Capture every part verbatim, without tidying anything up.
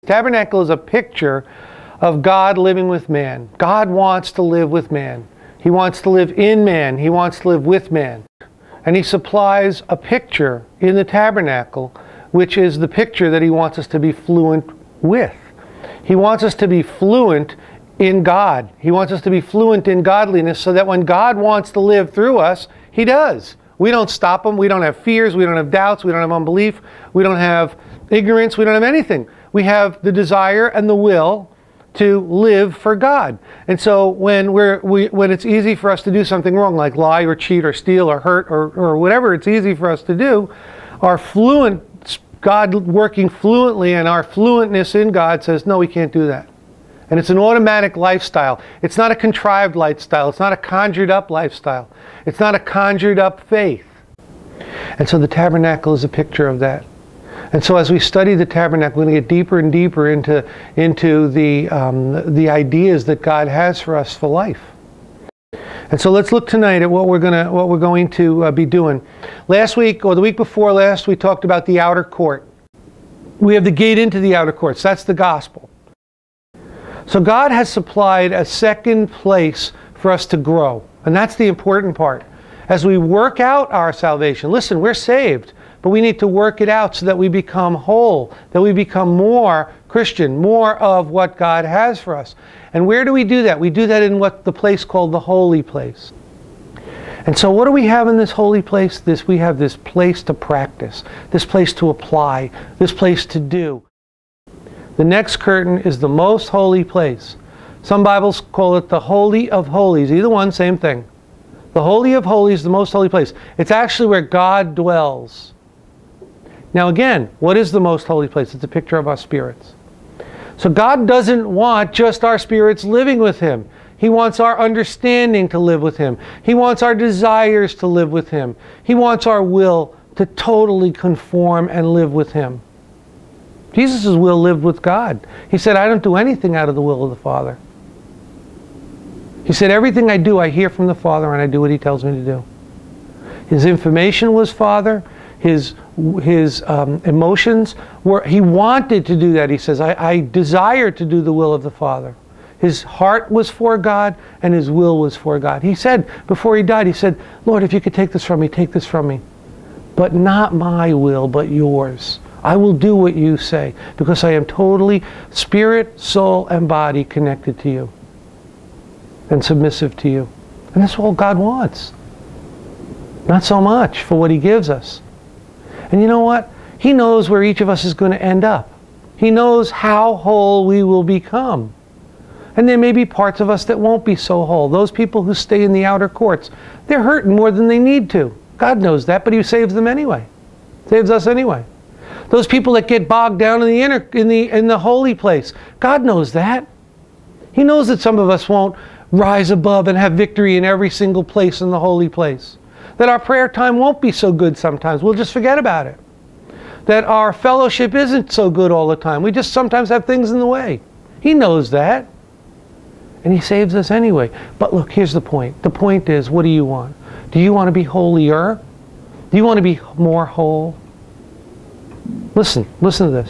Tabernacle is a picture of God living with man. God wants to live with man. He wants to live in man. He wants to live with man. And he supplies a picture in the tabernacle, which is the picture that he wants us to be fluent with. He wants us to be fluent in God. He wants us to be fluent in godliness so that when God wants to live through us, he does. We don't stop him. We don't have fears. We don't have doubts. We don't have unbelief. We don't have ignorance. We don't have anything. We have the desire and the will to live for God. And so when we're we, when it's easy for us to do something wrong, like lie or cheat or steal or hurt or, or whatever it's easy for us to do, our fluent, God working fluently and our fluentness in God says, no, we can't do that. And it's an automatic lifestyle. It's not a contrived lifestyle. It's not a conjured up lifestyle. It's not a conjured up faith. And so the tabernacle is a picture of that. And so as we study the tabernacle, we're going to get deeper and deeper into, into the, um, the ideas that God has for us for life. And so let's look tonight at what we're, gonna, what we're going to uh, be doing. Last week, or the week before last, we talked about the outer court. We have the gate into the outer courts. That's the gospel. So God has supplied a second place for us to grow. And that's the important part. As we work out our salvation, listen, we're saved. But we need to work it out so that we become whole, that we become more Christian, more of what God has for us. And where do we do that? We do that in what the place called the holy place. And so what do we have in this holy place? This, we have this place to practice, this place to apply, this place to do. The next curtain is the most holy place. Some Bibles call it the Holy of Holies. Either one, same thing. The Holy of Holies, the most holy place. It's actually where God dwells. Now again, what is the most holy place? It's a picture of our spirits. So God doesn't want just our spirits living with him. He wants our understanding to live with him. He wants our desires to live with him. He wants our will to totally conform and live with him. Jesus' will lived with God. He said, I don't do anything out of the will of the Father. He said, everything I do, I hear from the Father and I do what he tells me to do. His information was Father. His, his um, emotions were, he wanted to do that. He says, I, I desire to do the will of the Father. His heart was for God and his will was for God. He said, before he died, he said, Lord, if you could take this from me, take this from me. But not my will, but yours. I will do what you say because I am totally spirit, soul, and body connected to you and submissive to you. And that's all God wants. Not so much for what he gives us. And you know what? He knows where each of us is going to end up. He knows how whole we will become. And there may be parts of us that won't be so whole. Those people who stay in the outer courts, they're hurting more than they need to. God knows that, but he saves them anyway. Saves us anyway. Those people that get bogged down in the inner, in the, in the holy place, God knows that. He knows that some of us won't rise above and have victory in every single place in the holy place. That our prayer time won't be so good sometimes. We'll just forget about it. That our fellowship isn't so good all the time. We just sometimes have things in the way. He knows that. And he saves us anyway. But look, here's the point. The point is, what do you want? Do you want to be holier? Do you want to be more whole? Listen, listen to this.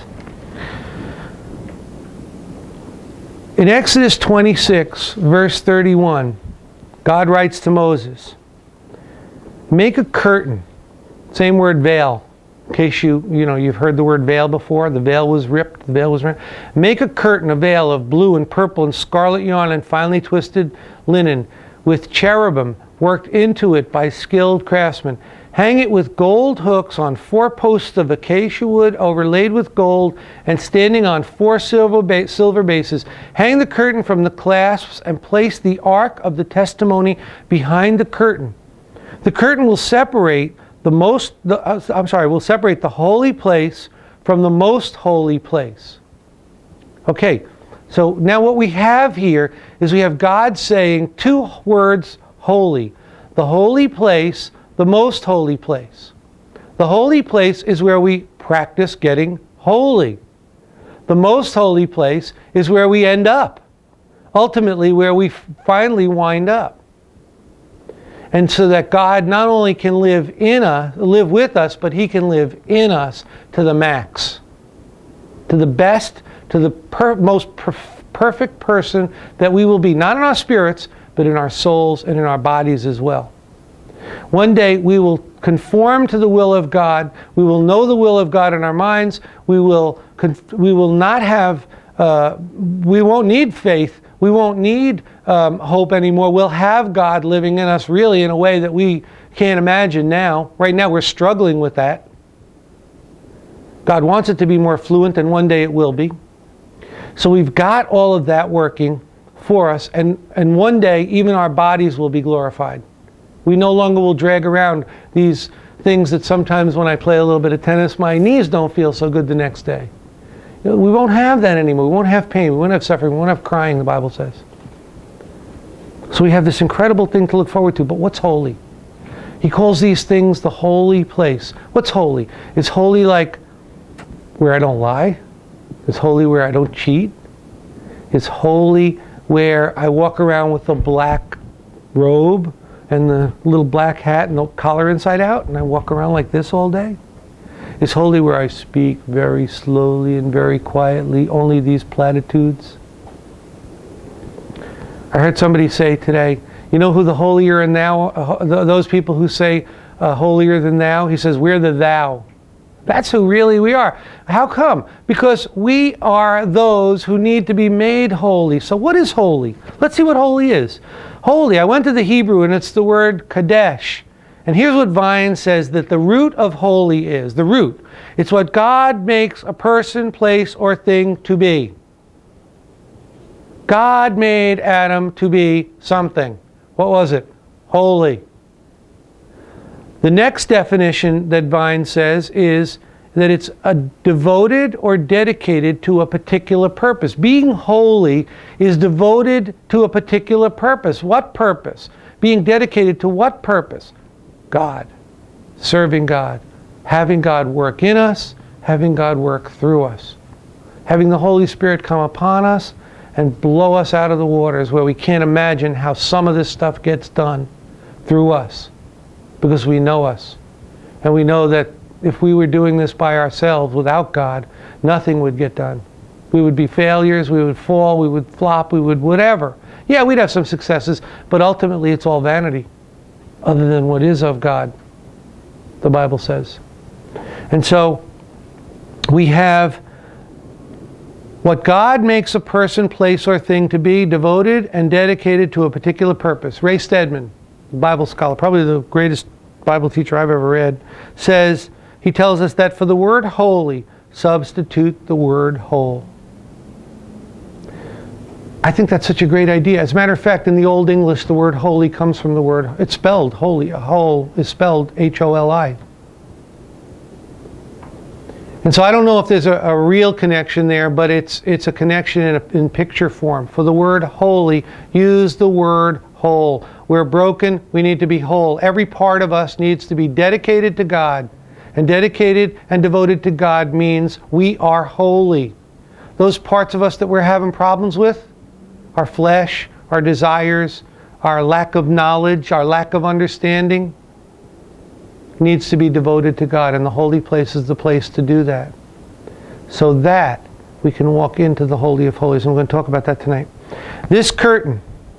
In Exodus twenty-six, verse thirty-one, God writes to Moses, make a curtain. Same word, veil. In case you, you know, you've heard the word veil before. The veil was ripped. The veil was ripped. Make a curtain, a veil of blue and purple and scarlet yarn and finely twisted linen with cherubim worked into it by skilled craftsmen. Hang it with gold hooks on four posts of acacia wood overlaid with gold and standing on four silver, ba silver bases. Hang the curtain from the clasps and place the ark of the testimony behind the curtain. The curtain will separate the most, the, uh, I'm sorry, will separate the holy place from the most holy place. Okay, so now what we have here is we have God saying two words, holy. The holy place, the most holy place. The holy place is where we practice getting holy. The most holy place is where we end up. Ultimately, where we finally wind up. And so that God not only can live in us, live with us, but he can live in us to the max. To the best, to the per most per perfect person that we will be, not in our spirits, but in our souls and in our bodies as well. One day we will conform to the will of God. We will know the will of God in our minds. We will, we will not have, uh, we won't need faith. We won't need um, hope anymore. We'll have God living in us really in a way that we can't imagine now. Right now we're struggling with that. God wants it to be more fluent, and one day it will be. So we've got all of that working for us, and, and one day even our bodies will be glorified. We no longer will drag around these things that sometimes when I play a little bit of tennis, my knees don't feel so good the next day. You know, we won't have that anymore. We won't have pain. We won't have suffering. We won't have crying, the Bible says. So we have this incredible thing to look forward to. But what's holy? He calls these things the holy place. What's holy? Is holy like where I don't lie? Is holy where I don't cheat? Is holy where I walk around with a black robe and the little black hat and the collar inside out, and I walk around like this all day? Is holy where I speak very slowly and very quietly, only these platitudes? I heard somebody say today, you know who the holier and thou, uh, those people who say uh, holier than thou? He says, we're the thou. That's who really we are. How come? Because we are those who need to be made holy. So what is holy? Let's see what holy is. Holy, I went to the Hebrew, and it's the word kadesh. And here's what Vine says that the root of holy is. The root. It's what God makes a person, place, or thing to be. God made Adam to be something. What was it? Holy. The next definition that Vine says is that it's a devoted or dedicated to a particular purpose. Being holy is devoted to a particular purpose. What purpose? Being dedicated to what purpose? God. Serving God. Having God work in us. Having God work through us. Having the Holy Spirit come upon us and blow us out of the waters where we can't imagine how some of this stuff gets done through us. Because we know us. And we know that if we were doing this by ourselves without God, nothing would get done. We would be failures, we would fall, we would flop, we would whatever. Yeah, we'd have some successes, but ultimately it's all vanity, other than what is of God, the Bible says. And so we have what God makes a person, place, or thing to be, devoted and dedicated to a particular purpose. Ray Stedman, Bible scholar, probably the greatest Bible teacher I've ever read, says, he tells us that for the word holy, substitute the word whole. I think that's such a great idea. As a matter of fact, in the Old English, the word holy comes from the word, it's spelled holy. A whole is spelled H O L I. And so I don't know if there's a, a real connection there, but it's, it's a connection in, a, in picture form. For the word holy, use the word whole. We're broken, we need to be whole. Every part of us needs to be dedicated to God. And dedicated and devoted to God means we are holy. Those parts of us that we're having problems with, our flesh, our desires, our lack of knowledge, our lack of understanding, needs to be devoted to God. And the holy place is the place to do that. So that we can walk into the Holy of Holies. And we're going to talk about that tonight. This curtain,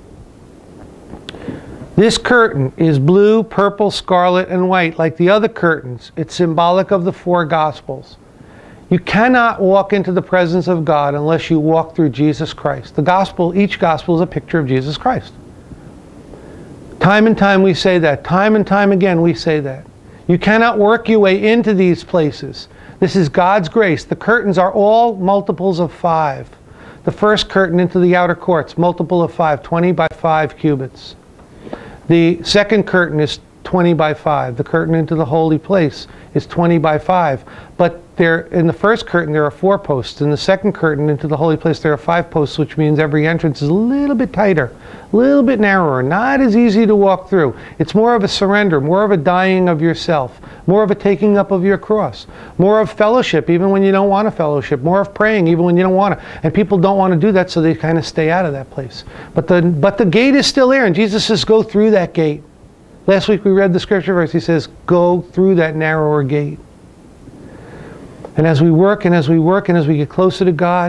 This curtain is blue, purple, scarlet, and white, like the other curtains. It's symbolic of the four Gospels. You cannot walk into the presence of God unless you walk through Jesus Christ. The Gospel, each Gospel is a picture of Jesus Christ. Time and time we say that. Time and time again we say that. You cannot work your way into these places. This is God's grace. The curtains are all multiples of five. The first curtain into the outer courts, multiple of five, twenty by five cubits. The second curtain is twenty by five. The curtain into the holy place is twenty by five. But there, in the first curtain there are four posts. In the second curtain into the holy place there are five posts, which means every entrance is a little bit tighter, a little bit narrower, not as easy to walk through. It's more of a surrender, more of a dying of yourself, more of a taking up of your cross, more of fellowship even when you don't want to fellowship, more of praying even when you don't want to. And people don't want to do that, so they kind of stay out of that place. But the, but the gate is still there, and Jesus says, go through that gate. Last week we read the scripture verse. He says, go through that narrower gate. And as we work and as we work and as we get closer to God,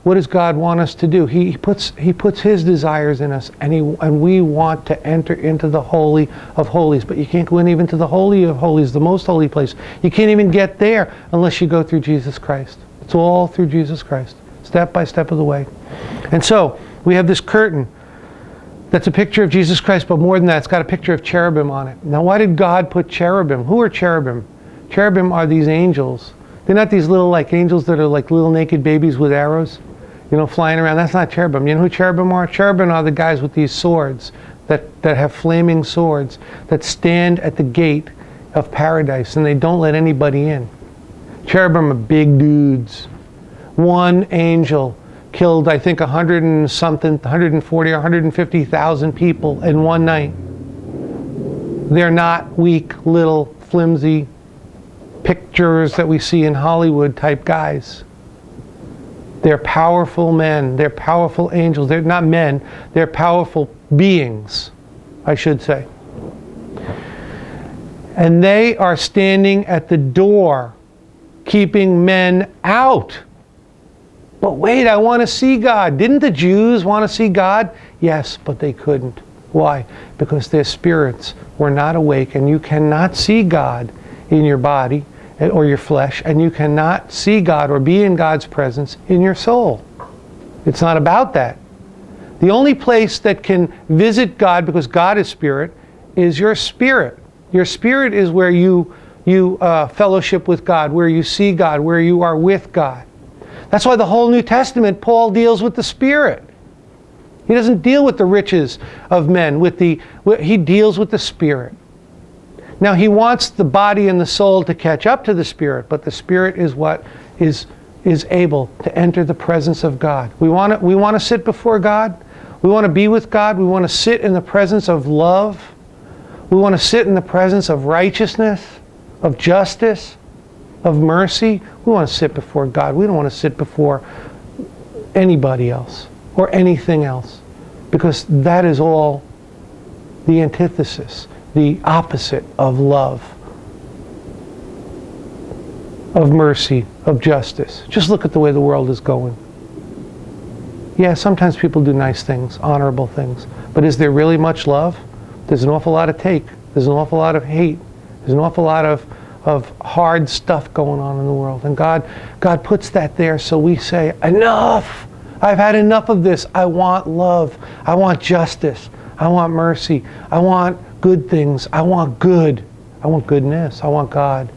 what does God want us to do? He puts, he puts his desires in us, and, he, and we want to enter into the Holy of Holies. But you can't go in even to the Holy of Holies, the most holy place. You can't even get there unless you go through Jesus Christ. It's all through Jesus Christ, step by step of the way. And so, we have this curtain that's a picture of Jesus Christ, but more than that, it's got a picture of cherubim on it. Now, why did God put cherubim? Who are cherubim? Cherubim are these angels. They're not these little like angels that are like little naked babies with arrows, you know, flying around. That's not cherubim. You know who cherubim are? Cherubim are the guys with these swords that, that have flaming swords that stand at the gate of paradise, and they don't let anybody in. Cherubim are big dudes. One angel killed, I think, a hundred and something, one hundred forty or one hundred fifty thousand people in one night. They're not weak, little, flimsy pictures that we see in Hollywood type guys. They're powerful men. They're powerful angels. They're not men. They're powerful beings, I should say. And they are standing at the door, keeping men out. But wait, I want to see God. Didn't the Jews want to see God? Yes, but they couldn't. Why? Because their spirits were not awake, and you cannot see God in your body or your flesh, and you cannot see God or be in God's presence in your soul. It's not about that. The only place that can visit God, because God is spirit, is your spirit. Your spirit is where you, you uh, fellowship with God, where you see God, where you are with God. That's why the whole New Testament, Paul deals with the spirit. He doesn't deal with the riches of men. With the, he deals with the spirit. Now, he wants the body and the soul to catch up to the spirit, but the spirit is what is, is able to enter the presence of God. We want to, we want to sit before God. We want to be with God. We want to sit in the presence of love. We want to sit in the presence of righteousness, of justice, of mercy. We want to sit before God. We don't want to sit before anybody else or anything else, because that is all the antithesis, the opposite of love, of mercy, of justice. Just look at the way the world is going. Yeah, sometimes people do nice things, honorable things, but is there really much love? There's an awful lot of take. There's an awful lot of hate. There's an awful lot of of hard stuff going on in the world. And God, God puts that there so we say, enough! I've had enough of this. I want love. I want justice. I want mercy. I want good things. I want good. I want goodness. I want God.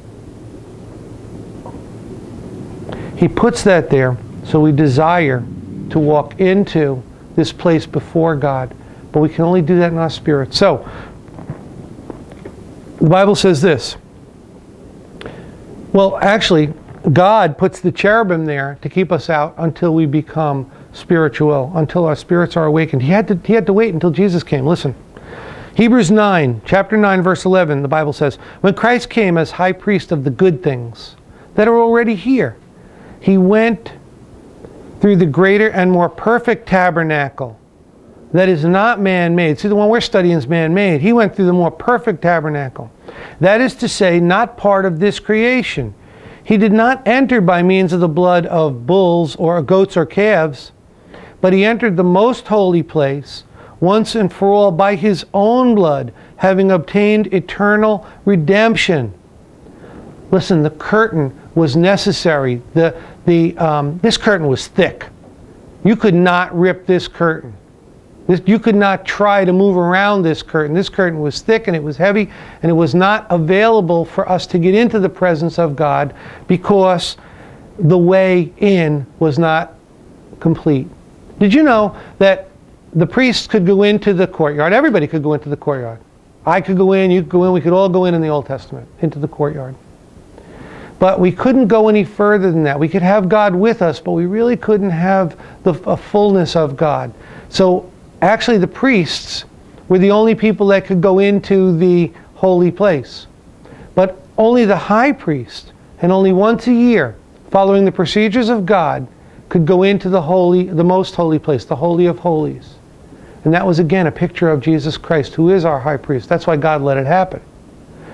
He puts that there so we desire to walk into this place before God. But we can only do that in our spirit. So, the Bible says this. Well, actually, God puts the cherubim there to keep us out until we become spiritual, until our spirits are awakened. He had to, he had to wait until Jesus came. Listen. Hebrews nine, chapter nine, verse eleven, the Bible says, when Christ came as high priest of the good things that are already here, he went through the greater and more perfect tabernacle that is not man-made. See, the one we're studying is man-made. He went through the more perfect tabernacle. That is to say, not part of this creation. He did not enter by means of the blood of bulls or goats or calves, but he entered the most holy place once and for all by his own blood, having obtained eternal redemption. Listen, the curtain was necessary. The, the, um, this curtain was thick. You could not rip this curtain. This, you could not try to move around this curtain. This curtain was thick and it was heavy, and it was not available for us to get into the presence of God because the way in was not complete. Did you know that the priests could go into the courtyard? Everybody could go into the courtyard. I could go in, you could go in, we could all go in in the Old Testament, into the courtyard. But we couldn't go any further than that. We could have God with us, but we really couldn't have the a fullness of God. So actually the priests were the only people that could go into the holy place. But only the high priest, and only once a year, following the procedures of God, could go into the holy, the most holy place, the Holy of Holies. And that was again a picture of Jesus Christ, who is our high priest. That's why God let it happen.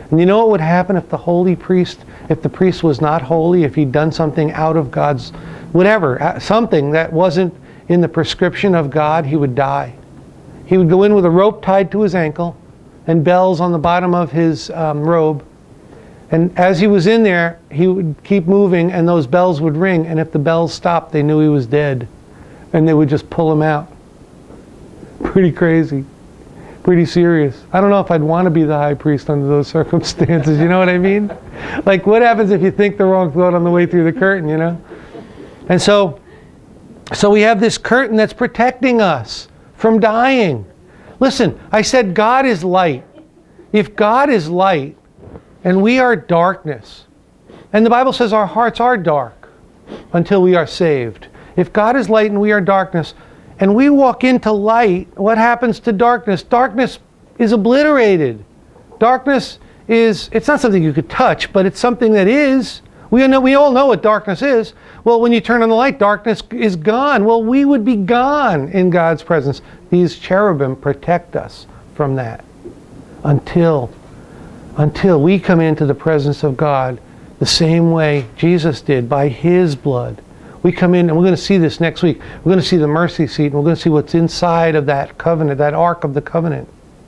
And you know what would happen if the holy priest, if the priest was not holy, if he'd done something out of God's, whatever, something that wasn't in the prescription of God, he would die. He would go in with a rope tied to his ankle and bells on the bottom of his um, robe. And as he was in there, he would keep moving and those bells would ring. And if the bells stopped, they knew he was dead. And they would just pull him out. Pretty crazy. Pretty serious. I don't know if I'd want to be the high priest under those circumstances. You know what I mean? Like, what happens if you think the wrong thought on the way through the curtain, you know? And so, so we have this curtain that's protecting us from dying. Listen, I said God is light. If God is light and we are darkness, and the Bible says our hearts are dark until we are saved. If God is light and we are darkness, and we walk into light, what happens to darkness? Darkness is obliterated. Darkness is, it's not something you could touch, but it's something that is. We know, we all know what darkness is. Well, when you turn on the light, darkness is gone. Well, we would be gone in God's presence. These cherubim protect us from that until, until we come into the presence of God the same way Jesus did, by His blood. We come in, and we're going to see this next week. We're going to see the mercy seat, and we're going to see what's inside of that covenant, that ark of the covenant.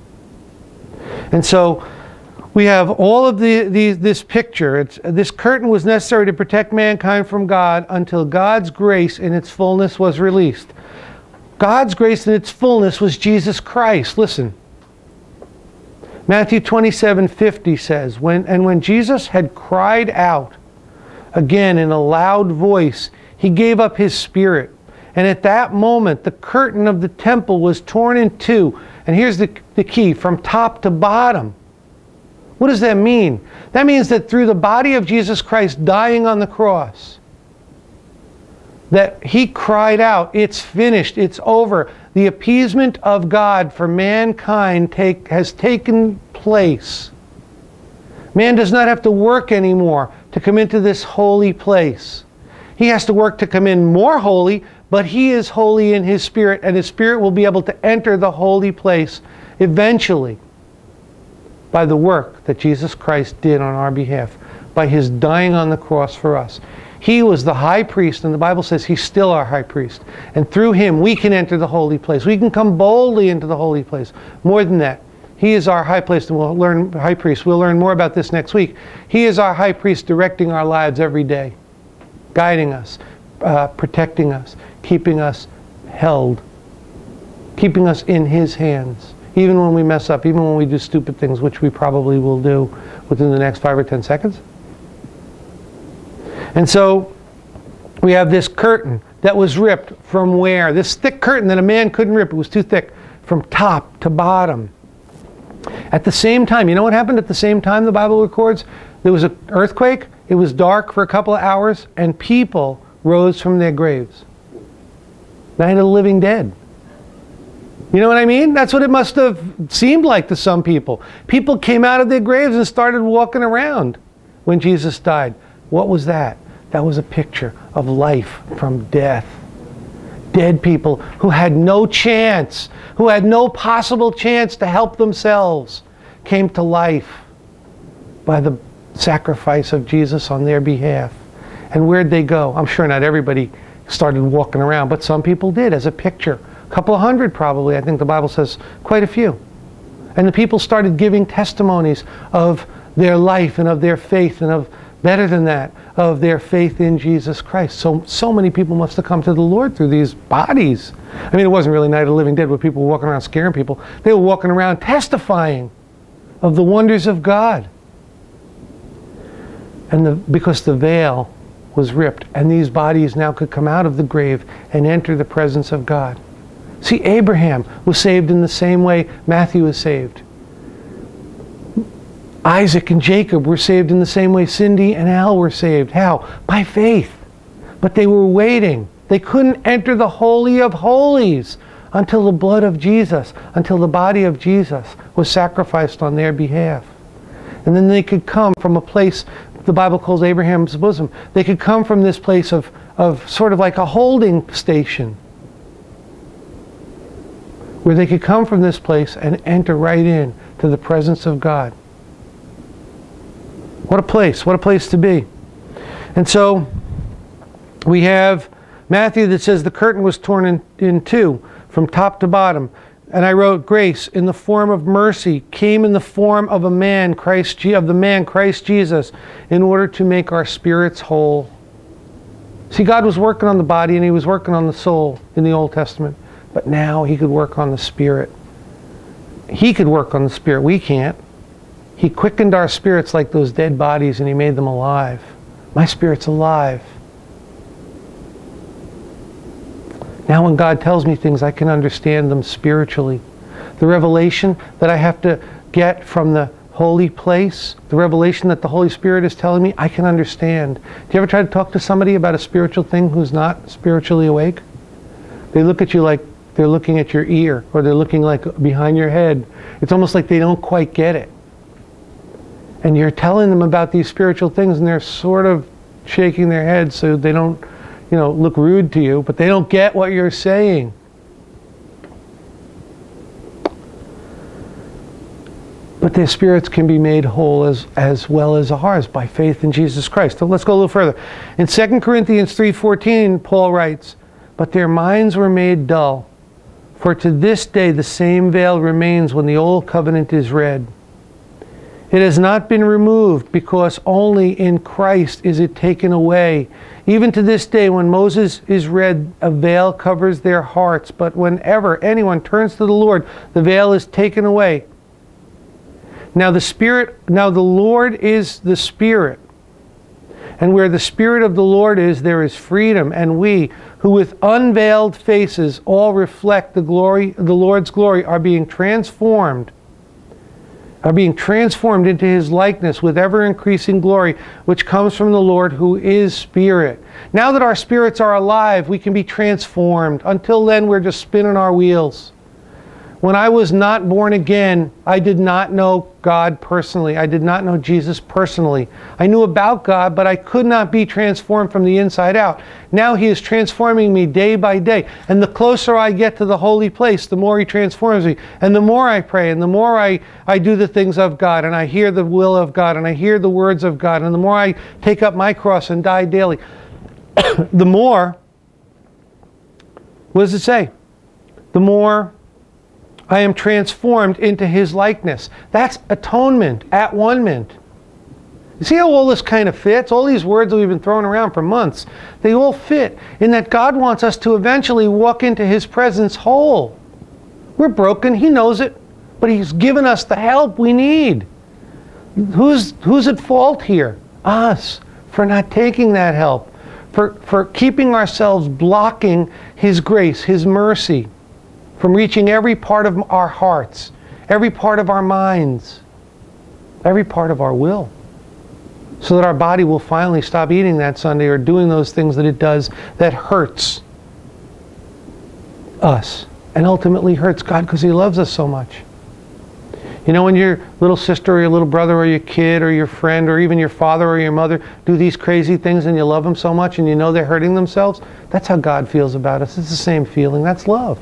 And so we have all of the, the this picture. It's, this curtain was necessary to protect mankind from God until God's grace in its fullness was released. God's grace in its fullness was Jesus Christ. Listen. Matthew twenty-seven fifty says, when, and when Jesus had cried out again in a loud voice, He gave up His spirit. And at that moment, the curtain of the temple was torn in two. And here's the, the key, from top to bottom. What does that mean? That means that through the body of Jesus Christ dying on the cross, that He cried out, it's finished, it's over. The appeasement of God for mankind take, has taken place. Man does not have to work anymore to come into this holy place. He has to work to come in more holy, but He is holy in His Spirit, and His Spirit will be able to enter the holy place eventually by the work that Jesus Christ did on our behalf, by His dying on the cross for us. He was the high priest, and the Bible says He's still our high priest. And through Him, we can enter the holy place. We can come boldly into the holy place. More than that, He is our high priest, and we'll learn, high priest. We'll learn more about this next week. He is our high priest, directing our lives every day, guiding us, uh, protecting us, keeping us held, keeping us in His hands, even when we mess up, even when we do stupid things, which we probably will do within the next five or ten seconds. And so we have this curtain that was ripped from where? This thick curtain that a man couldn't rip. It was too thick, from top to bottom. At the same time, you know what happened at the same time the Bible records? There was an earthquake. It was dark for a couple of hours, and people rose from their graves. Night of the living dead. You know what I mean? That's what it must have seemed like to some people. People came out of their graves and started walking around when Jesus died. What was that? That was a picture of life from death. Dead people who had no chance, who had no possible chance to help themselves, came to life by the sacrifice of Jesus on their behalf. And where'd they go? I'm sure not everybody started walking around, but some people did, as a picture. A couple of hundred probably. I think the Bible says quite a few. And the people started giving testimonies of their life and of their faith, and of, better than that, of their faith in Jesus Christ. So, so many people must have come to the Lord through these bodies. I mean, it wasn't really Night of the Living Dead where people were walking around scaring people. They were walking around testifying of the wonders of God. And the, because the veil was ripped, and these bodies now could come out of the grave and enter the presence of God. See, Abraham was saved in the same way Matthew was saved. Isaac and Jacob were saved in the same way Cindy and Al were saved. How? By faith. But they were waiting. They couldn't enter the Holy of Holies until the blood of Jesus, until the body of Jesus was sacrificed on their behalf. And then they could come from a place the Bible calls Abraham's bosom. They could come from this place of, of sort of like a holding station, where they could come from this place and enter right in to the presence of God. What a place. What a place to be. And so we have Matthew that says the curtain was torn in, in two from top to bottom. And I wrote, grace in the form of mercy came in the form of a man, Christ, of the man Christ Jesus, in order to make our spirits whole. See, God was working on the body and he was working on the soul in the Old Testament. But now he could work on the spirit. He could work on the spirit. We can't. He quickened our spirits like those dead bodies and he made them alive. My spirit's alive. Now when God tells me things, I can understand them spiritually. The revelation that I have to get from the holy place, the revelation that the Holy Spirit is telling me, I can understand. Do you ever try to talk to somebody about a spiritual thing who's not spiritually awake? They look at you like they're looking at your ear, or they're looking like behind your head. It's almost like they don't quite get it. And you're telling them about these spiritual things and they're sort of shaking their heads so they don't, you know, look rude to you, but they don't get what you're saying. But their spirits can be made whole as, as well as ours by faith in Jesus Christ. So let's go a little further. In Second Corinthians three fourteen, Paul writes, but their minds were made dull, for to this day the same veil remains when the old covenant is read. It has not been removed, because only in Christ is it taken away. Even to this day, when Moses is read, a veil covers their hearts. But whenever anyone turns to the Lord, the veil is taken away. Now the Spirit, now the Lord is the Spirit. And where the Spirit of the Lord is, there is freedom. And we, who with unveiled faces all reflect the glory, the Lord's glory, are being transformed are being transformed into his likeness with ever-increasing glory, which comes from the Lord who is Spirit. Now that our spirits are alive, we can be transformed. Until then, we're just spinning our wheels. When I was not born again, I did not know God personally. I did not know Jesus personally. I knew about God, but I could not be transformed from the inside out. Now he is transforming me day by day. And the closer I get to the holy place, the more he transforms me. And the more I pray, and the more I, I do the things of God, and I hear the will of God, and I hear the words of God, and the more I take up my cross and die daily, the more, what does it say? The more I am transformed into his likeness. That's atonement, at one-ment. You see how all this kind of fits? All these words that we've been throwing around for months, they all fit in that God wants us to eventually walk into his presence whole. We're broken, he knows it, but he's given us the help we need. Who's, who's at fault here? Us, for not taking that help, for, for keeping ourselves blocking his grace, his mercy, from reaching every part of our hearts, every part of our minds, every part of our will, so that our body will finally stop eating that Sunday or doing those things that it does that hurts us and ultimately hurts God because he loves us so much. You know, when your little sister or your little brother or your kid or your friend or even your father or your mother do these crazy things and you love them so much and you know they're hurting themselves, that's how God feels about us. It's the same feeling. That's love.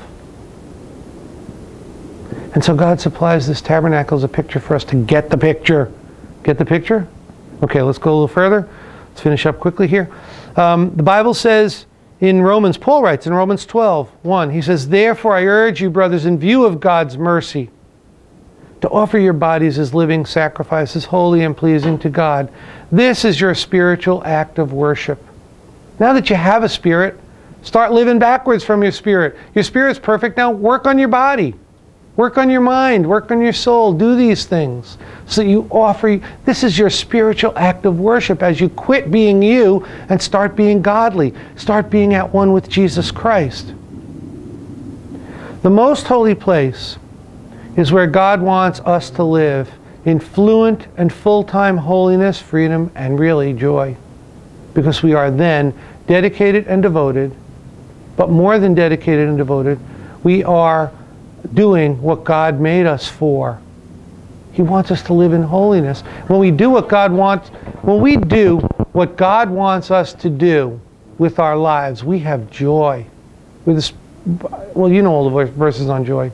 And so God supplies this tabernacle as a picture for us to get the picture. Get the picture? Okay, let's go a little further. Let's finish up quickly here. Um, the Bible says in Romans, Paul writes in Romans twelve, one, he says, therefore I urge you, brothers, in view of God's mercy, to offer your bodies as living sacrifices, holy and pleasing to God. This is your spiritual act of worship. Now that you have a spirit, start living backwards from your spirit. Your spirit's perfect. Now work on your body. Work on your mind, work on your soul, do these things so that you offer, this is your spiritual act of worship as you quit being you and start being godly, start being at one with Jesus Christ. The most holy place is where God wants us to live in fluent and full-time holiness, freedom, and really joy, because we are then dedicated and devoted, but more than dedicated and devoted, we are doing what God made us for. He wants us to live in holiness. When we do what God wants, when we do what God wants us to do with our lives, we have joy. With this, well, you know all the verses on joy.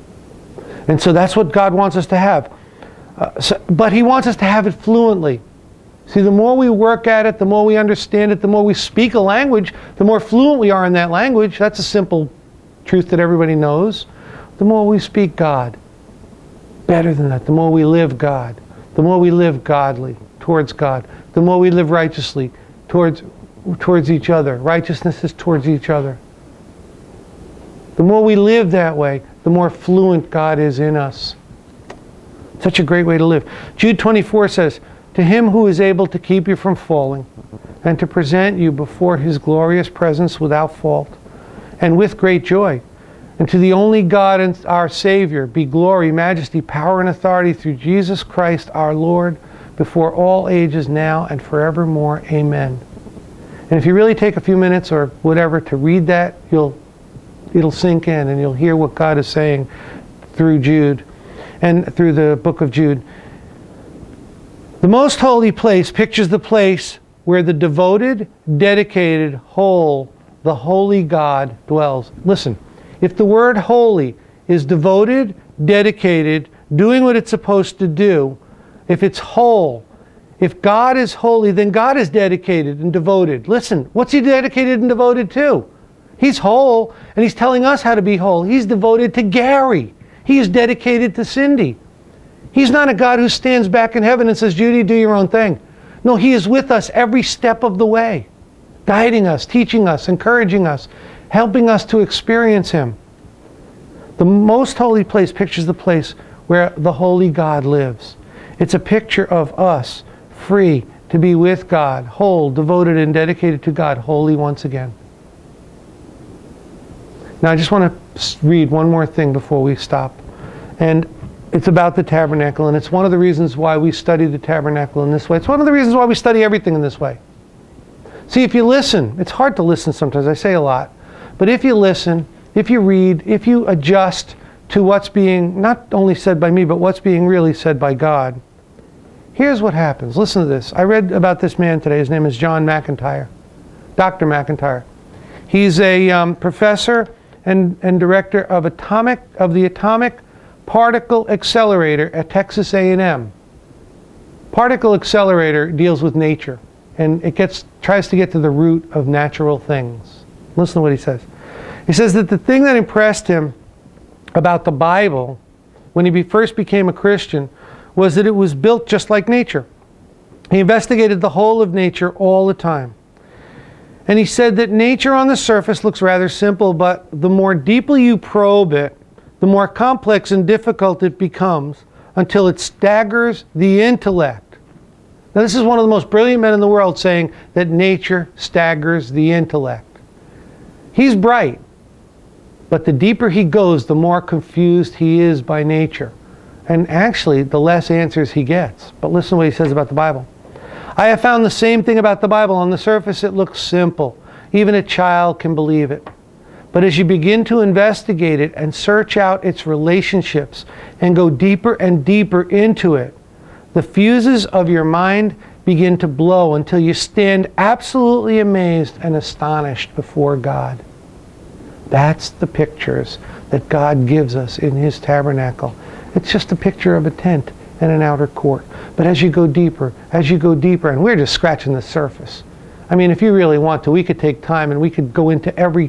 And so that's what God wants us to have. Uh, so, but he wants us to have it fluently. See, the more we work at it, the more we understand it, the more we speak a language, the more fluent we are in that language. That's a simple truth that everybody knows. The more we speak God. Better than that, the more we live God. The more we live godly towards God. The more we live righteously towards, towards each other. Righteousness is towards each other. The more we live that way, the more fluent God is in us. Such a great way to live. Jude twenty-four says, to him who is able to keep you from falling and to present you before his glorious presence without fault and with great joy. And to the only God and our Savior be glory, majesty, power, and authority through Jesus Christ our Lord, before all ages, now and forevermore. Amen. And if you really take a few minutes or whatever to read that, you'll it'll sink in and you'll hear what God is saying through Jude and through the book of Jude. The most holy place pictures the place where the devoted, dedicated, whole, the holy God dwells. Listen, if the word holy is devoted, dedicated, doing what it's supposed to do, if it's whole, if God is holy, then God is dedicated and devoted. Listen, what's he dedicated and devoted to? He's whole, and he's telling us how to be whole. He's devoted to Gary. He is dedicated to Cindy. He's not a God who stands back in heaven and says, Judy, do your own thing. No, he is with us every step of the way, guiding us, teaching us, encouraging us, helping us to experience him. The most holy place pictures the place where the holy God lives. It's a picture of us, free to be with God, whole, devoted, and dedicated to God, holy once again. Now I just want to read one more thing before we stop. And it's about the tabernacle, and it's one of the reasons why we study the tabernacle in this way. It's one of the reasons why we study everything in this way. See, if you listen, it's hard to listen sometimes, I say a lot, but if you listen, if you read, if you adjust to what's being not only said by me, but what's being really said by God, here's what happens. Listen to this. I read about this man today. His name is John McIntyre, Doctor McIntyre. He's a um, professor and, and director of atomic of the Atomic Particle Accelerator at Texas A and M. Particle Accelerator deals with nature, and it gets tries to get to the root of natural things. Listen to what he says. He says that the thing that impressed him about the Bible when he be first became a Christian was that it was built just like nature. He investigated the whole of nature all the time. And he said that nature on the surface looks rather simple, but the more deeply you probe it, the more complex and difficult it becomes until it staggers the intellect. Now, this is one of the most brilliant men in the world saying that nature staggers the intellect. He's bright, but the deeper he goes, the more confused he is by nature. And actually, the less answers he gets. But listen to what he says about the Bible. I have found the same thing about the Bible. On the surface, it looks simple. Even a child can believe it. But as you begin to investigate it and search out its relationships and go deeper and deeper into it, the fuses of your mind begin to blow until you stand absolutely amazed and astonished before God. That's the pictures that God gives us in his tabernacle. It's just a picture of a tent and an outer court. But as you go deeper, as you go deeper, and we're just scratching the surface. I mean, if you really want to, we could take time and we could go into every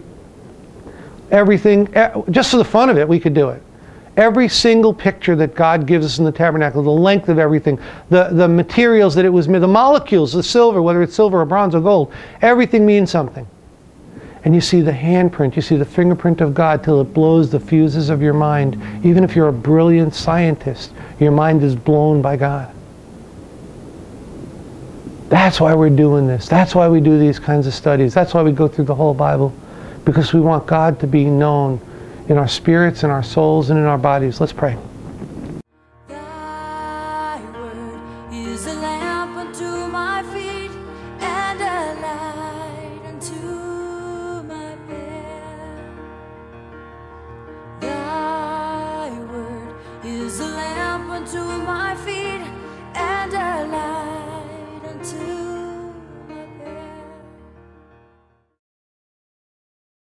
everything, just for the fun of it, we could do it. Every single picture that God gives us in the tabernacle, the length of everything, the, the materials that it was made, the molecules, the silver, whether it's silver or bronze or gold, everything means something. And you see the handprint, you see the fingerprint of God till it blows the fuses of your mind. Even if you're a brilliant scientist, your mind is blown by God. That's why we're doing this. That's why we do these kinds of studies. That's why we go through the whole Bible. Because we want God to be known in our spirits, in our souls, and in our bodies. Let's pray. Thy word is a lamp unto my feet and a light unto my path. Thy word is a lamp unto my feet